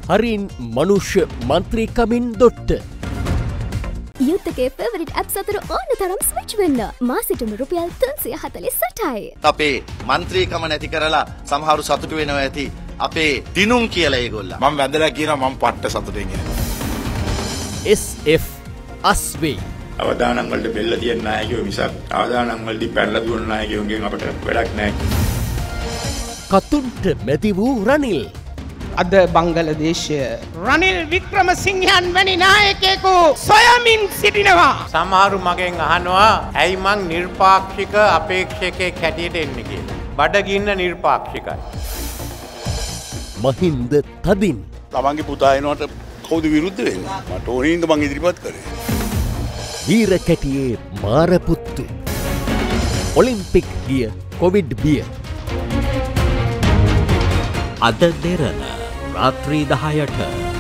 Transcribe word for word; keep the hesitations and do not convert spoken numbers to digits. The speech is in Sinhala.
හරින් මනුෂ්‍ය මන්ත්‍රීකමින් දොට්ට. यूथ के फेवरेट एप्स अतर ඕන තරම් ස්විච් වෙන්න. මාසෙටම රුපියල් තුන්සිය හතළිස් අටයි. අපේ මන්ත්‍රීකම නැති කරලා සමහරු සතුටු වෙනවා ඇති. අපේ දිනුම් කියලා ඒගොල්ලෝ. මම වැඳලා කියනවා මම පට්ට සතුටින් ඉන්නේ. S F අස්වේ. අවදානම් වලට බෙල්ල තියන නායකයෝ මිසක් අවදානම් වලදී පැනලා දුවන නායකයෝගෙන් අපිට වැඩක් නැහැ. කතුන්ට මැති වූ රනිල්. අද බංගලදේශය රනිල් වික්‍රමසිංහයන් වැනි නායකයෙකු සොයමින් සිටිනවා. සමහරු මගෙන් අහනවා ඇයි මං නිර්පාක්ෂික අපේක්ෂකයෙක් හැටියට එන්නේ කියලා. බඩගින්න නිර්පාක්ෂිකයි. මහින්ද තදින්. තමන්ගේ පුතා එනවට කවුද විරුද්ධ වෙන්නේ? මට ඕනින්ද මං ඉදිරිපත් කරේ. වීර කැටියේ මාරපුත්තු. ඔලිම්පික් ගිය කොවිඩ් බිය. අද දෙරණ රාත්‍රී දහයට